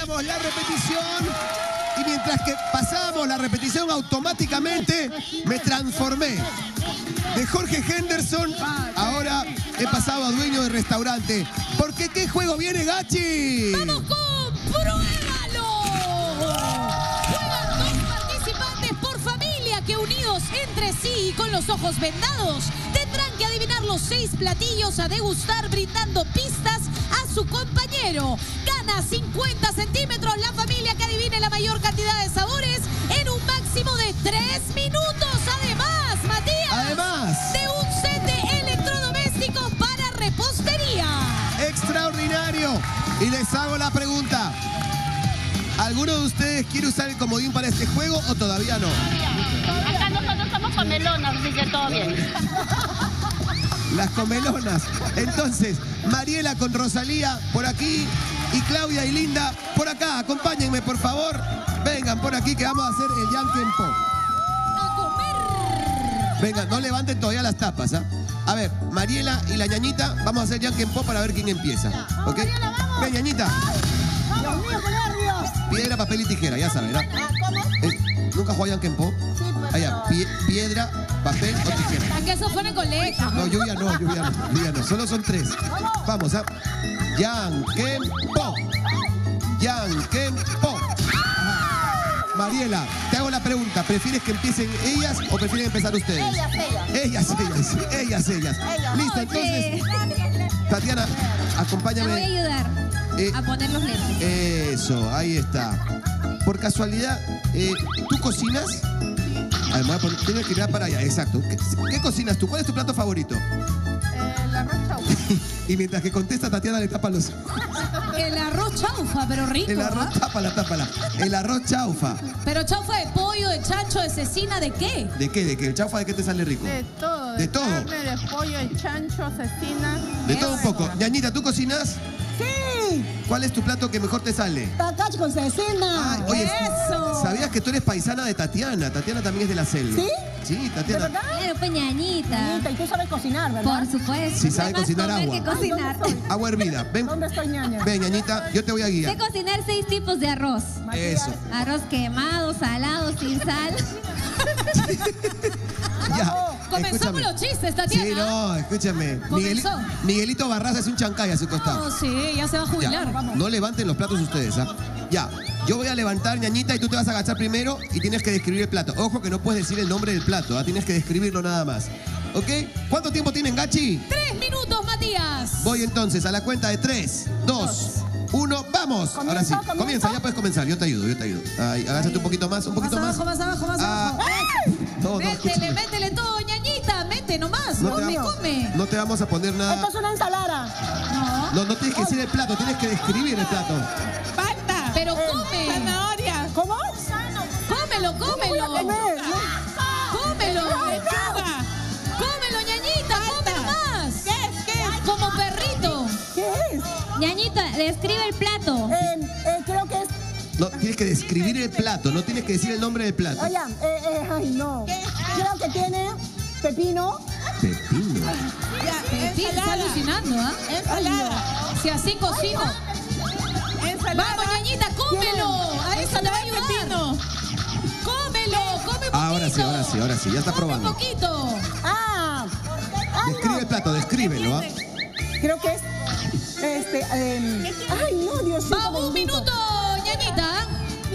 veíamos la repetición y mientras que pasábamos la repetición automáticamente me transformé. De Jorge Henderson, ahora he pasado a dueño de restaurante. Porque ¿qué juego viene, Gachi? ¡Vamos con Pruébalo! Juegan dos participantes por familia que unidos entre sí y con los ojos vendados tendrán que adivinar los 6 platillos a degustar brindando pistas a su compañero. Gana 50 centímetros la familia que adivine la mayor cantidad de sabores en un máximo de 3 minutos. Además, Matías, de un set de electrodomésticos para repostería. Extraordinario. Y les hago la pregunta. ¿Alguno de ustedes quiere usar el comodín para este juego o todavía no? Acá nosotros somos comelonas, así que todo bien. Las comelonas. Entonces, Mariela con Rosalía por aquí y Claudia y Linda por acá. Acompáñenme, por favor. Vengan por aquí que vamos a hacer el Yankee Po. A comer. Vengan, no levanten todavía las tapas, ¿ah? A ver, Mariela y la ñañita, vamos a hacer Yankee Po para ver quién empieza. ¿Ok? Ven, ñañita. Dios mío, qué nervios. Piedra, papel y tijera, ya saben, ¿no? ¿Cómo? ¿Nunca jugó a Yankee Po? Sí, pues. Allá, piedra, papel o tijera. ¿A que eso fue en el colegio? No, lluvia no. Solo son 3. Vamos, ¿ah? Yankee Po. Yankee Po. Mariela, te hago la pregunta. ¿Prefieres que empiecen ellas o prefieren empezar ustedes? Ellas. Ellas. Listo, entonces. Tatiana, Te voy a acompáñame. ayudar a poner los lentes. Eso, ahí está. Por casualidad, ¿tú cocinas? Además, tienes que mirar para allá, exacto. ¿Qué cocinas tú? ¿Cuál es tu plato favorito? El arroz chaufa. Y mientras que contesta, Tatiana le tapa los ojos. El arroz chaufa, pero rico. El arroz, ¿ah? tápala. El arroz chaufa. Pero chaufa de pollo, de chancho, de cecina, ¿de qué? ¿De qué? ¿De qué? ¿El chaufa de qué te sale rico? De todo. ¿De todo? Carne, de pollo, de chancho, cecina. De todo un poco. Ñañita, ¿tú cocinas? ¡Sí! ¿Cuál es tu plato que mejor te sale? Tacacho con cecina. Ay, oye, ¡Eso! ¿sabías que tú eres paisana de Tatiana? Tatiana también es de la selva. ¿Sí? Sí, ¿De Tatiana. verdad? Claro, peñañita. Ñañita, y tú sabes cocinar, ¿verdad? Por supuesto. Sí, sabe Sé más cocinar comer agua. que cocinar. ¿Dónde estoy? Agua hervida. Ven, ¿Dónde estoy, ñaña? ven, Ñañita, yo te voy a Sé guiar. cocinar 6 tipos de arroz. Eso. Arroz quemado, salado, sin sal. Ya. Comenzamos escúchame. los chistes, Tatiana. Sí, no, escúchame. Comenzó. Miguelito Barraza es un chancay a su costado. No, sí, ya se va a Ya, jubilar. no levanten los platos ustedes, ¿ah? Ya, yo voy a levantar, Ñañita, y tú te vas a agachar primero y tienes que describir el plato. Ojo que no puedes decir el nombre del plato, ¿ah? Tienes que describirlo nada más. ¿Ok? ¿Cuánto tiempo tienen, Gachi? 3 minutos, Matías. Voy entonces a la cuenta de 3, 2, 1, ¡vamos! Ahora sí, comienza, ya puedes comenzar. Yo te ayudo. Ahí, agáchate un poquito más, un poquito más. Más abajo. Ah, no, escúchame. Métele todo, ñañita. Mete nomás. No te, Come. no te vamos a poner Esto nada. es una ensalada. No. No tienes que decir el plato, tienes que describir el plato. ¡Falta! Pero come. ¡Zanahoria! ¿Cómo? Cómelo. Cómelo. Cómelo, ñañita. Come más. ¿Qué es? Como perrito. ¿Qué es? Ñañita, describe el plato. Creo que es... No, tienes que describir el plato, no tienes que decir el nombre del plato. Oye, ay, no. Creo que tiene pepino. Pepino. Sí, está alucinando, ¿ah? Ensalada. Si así cocino. Vamos, ñañita, cómelo. A eso te va a ayudar. Cómelo, come poquito. Ahora sí, ya está Come probando. poquito. Describe el plato, descríbelo, ¿ah? Creo que es... ay, no, Dios mío. Vamos, un minuto, ñañita.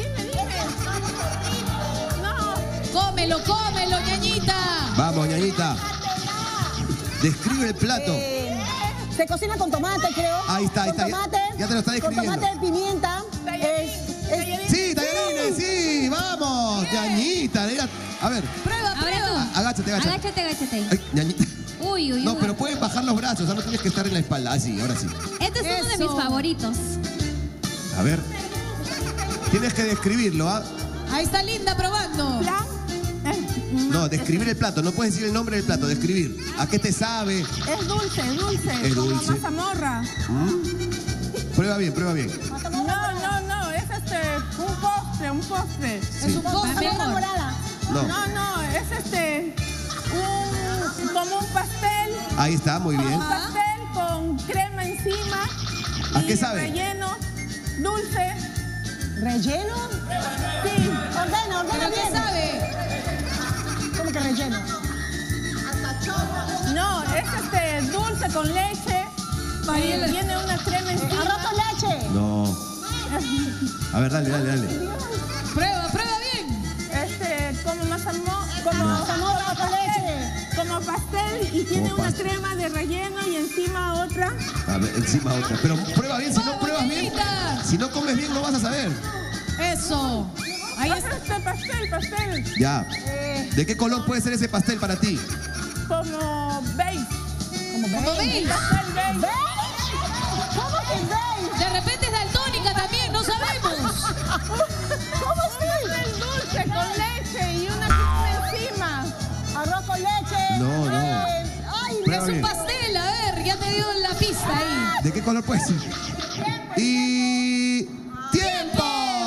Cómelo, ñañita. Vamos, Ñañita. Describe el plato. Se cocina con tomate, creo. Ahí está. Con tomate. Ya te lo está describiendo. Con tomate, pimienta. Sí, tallarines, sí, vamos. Ñañita, a ver, Prueba. agáchate. Agáchate. Ay, Ñañita. Uy. No, pero pueden bajar los brazos, o sea, no tienes que estar en la espalda. Así, ahora sí. Este es uno de Eso. mis favoritos. A ver. Tienes que describirlo, ¿ah? Ahí está Linda probando. No, describir el plato. No puedes decir el nombre del plato, describir. ¿A qué te sabe? Es dulce. Es como dulce. mazamorra. Prueba bien. No, es un postre. Es un postre. Mazamorra morada. No. No, es como un pastel. Ahí está, muy bien. Un pastel con crema encima. ¿A y qué sabe? Relleno, dulce. ¿Relleno? Sí. Ordena ¿Pero qué bien. sabe? ¿Cómo que relleno? No, es dulce con leche. Mariela. Tiene una crema encima. Arroz con leche. No. A ver, dale. Prueba bien. Como mazamorra, Mazamorra con leche. como pastel y tiene Como una pastel. crema de relleno y encima otra. A ver, encima otra. Pero prueba bien, si no Vamos, pruebas bien. Ñañita. Si no comes bien, no vas a saber. Eso. Ahí está. Pastel. Ya. ¿De qué color puede ser ese pastel para ti? Como beige. Como veis. Pastel beige. ¿Ves? ¿Cómo que ves? De repente es daltónica también, no sabemos. ¿Cómo es? Pastel dulce con leche y una crema encima. Arroz con leche. No. Ay, Prueba Es un bien. pastel, a ver, ya te dio la pista ahí. ¿De qué color puede ser? Y... ¡Tiempo!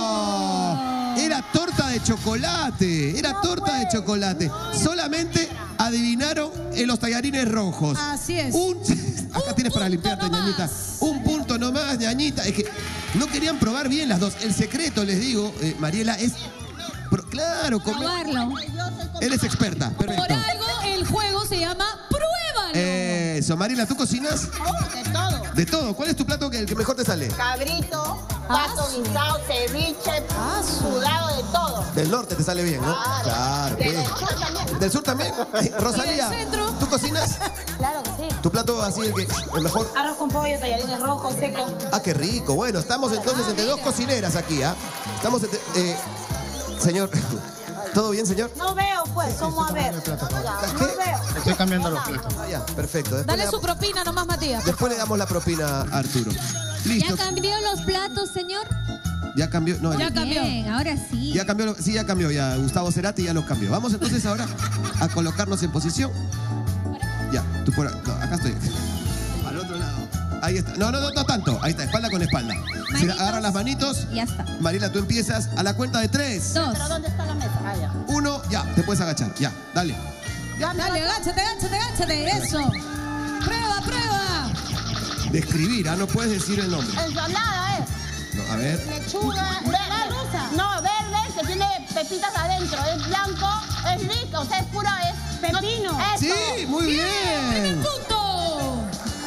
Era torta de chocolate. Era torta de chocolate. Solamente adivinaron en los tallarines rojos. Así es. Acá tienes para punto limpiarte, nomás. ñañita. Un punto nomás, ñañita. Es que no querían probar bien las dos. El secreto, les digo, Mariela, es... claro, Probarlo. Él es experta. Por Perfecto. algo el juego se llama Pruébalo. Eso, Mariela, ¿tú cocinas? De todo. De todo. ¿Cuál es tu plato el que mejor te sale? Cabrito, pato guisado, ceviche, sudado, de todo. Del norte te sale bien, ¿no? Claro. Del bien. sur también. ¿Del sur también? Ay, Rosalía, ¿Y del centro? ¿tú cocinas? Claro que sí. ¿Tu plato así el mejor? Arroz con pollo, tallarines rojos, seco. Ah, qué rico. Bueno, estamos entonces entre dos cocineras aquí, ¿ah? Estamos entre... señor, ¿todo bien, señor? No veo, pues, ¿cómo a ver? Ya, no veo. Estoy cambiando los platos. Ah, ya, perfecto. Después, Dale le su damos, propina nomás, Matías. después le damos la propina a Arturo. Listo. ¿Ya cambió los platos, señor? Ya cambió. No, Ya ya, cambió. Bien, ahora sí. cambió. Sí, ya cambió. Ya Gustavo Cerati ya los cambió. Vamos entonces ahora a colocarnos en posición. Ya, tú por no, acá estoy. Al otro lado. Ahí está. No tanto. Ahí está, espalda con espalda. Si Manitos. agarran las manitos. Ya está. Mariela, tú empiezas a la cuenta de 3, 2. ¿Pero dónde está la mesa? Ah, ya. 1, ya, te puedes agachar. Ya, dale. Dale, agáchate. Eso. Prueba. Describir, no puedes decir el nombre. Ensalada, No, a ver. lechuga, verde. No, verde, que tiene pepitas adentro. Es blanco, es rico, o sea, es puro, es... Pepino. Eso. Sí, muy bien. ¡Punto!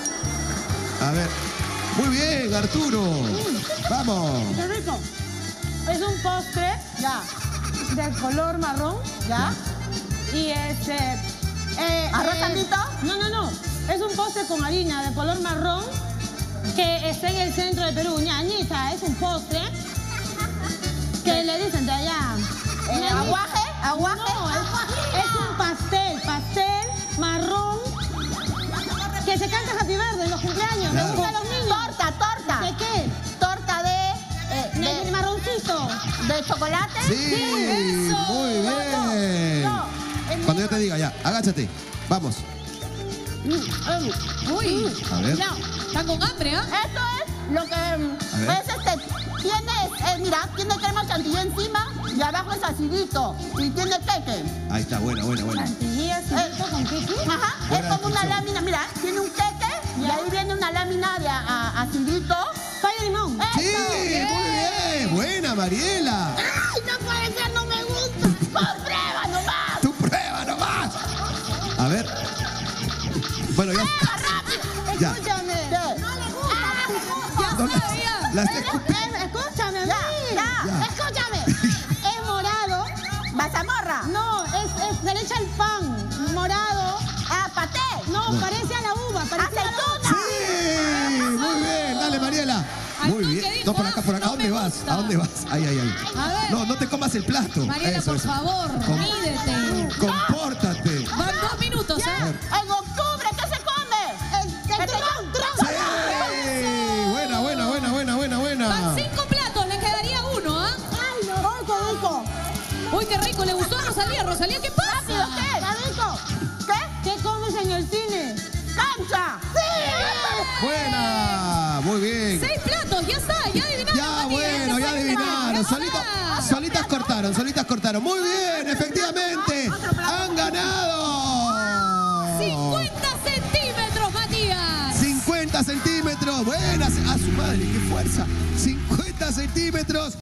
A ver. Muy bien, Arturo. Vamos. Qué rico. Es un postre Ya, de color marrón. ya. Y ¿Arroz sandito? No. Es un postre con harina de color marrón que está en el centro de Perú. Ñañita, es un postre que le dicen de allá. ¿Aguaje? ¿Aguaje? No, es un pastel marrón que se canta Happy Birthday en los cumpleaños. Claro. Le gusta a los niños. Torta. ¿De qué? Torta De marroncito. de chocolate. Sí, eso. muy bien. No, Cuando yo te diga, ya, agáchate. Vamos. Uy. A ver. No, Están con hambre, ¿ah? esto es lo que ver. es mira, tiene crema chantilly encima y abajo es acidito y tiene queque. Ahí está, buena. Chantilly acidito con kiki. Ajá, Buena es como una descripción. lámina, mira, tiene un queque y ahí viene una lámina de acidito. Pay de limón. Sí, muy bien. Buena, Mariela. ¡Ay, no puede ser, no me gusta! ¡Pon prueba nomás! Tu prueba nomás. A ver. Bueno, ya. Ya. Escúchame. ¿Qué? No le gusta. Ya No, sabía. la está escupiendo. Escúchame a mí. Ya. Escúchame. Es morado. Mazamorra. No, se le echa el pan. Morado. Paté. No, parece a la uva. Parece a la uva. Aceituna. Sí, muy bien. Dale, Mariela. Al Muy toque bien. dijo, No, por acá. ¿A no dónde me vas? gusta. ¿A dónde vas? Ahí. A ver. No te comas el plato. Mariela, Eso, por eso. favor, mídete. Compórtate. Van 2 minutos, ¿eh? En octubre, ¿qué se come? El Sí. Buena. Van 5 platos, le quedaría uno, ¿ah? Ay, no. Ay, qué rico. Uy, qué rico, le gustó a Rosalía. Rosalía, ¿qué pasa? ¿Rápido qué? Está rico. ¿Qué? ¿Qué comes en el cine? ¡Cancha! ¡Sí! Buena. Muy bien. 6 platos, ya está, ya adivinaron. Ya, Matías, bueno, ya está. adivinaron. Ya está. Solitas cortaron. Muy bien, efectivamente. Han ganado. 50 centímetros, Matías. 50 centímetros. Buenas. A su madre, qué fuerza. 50 centímetros.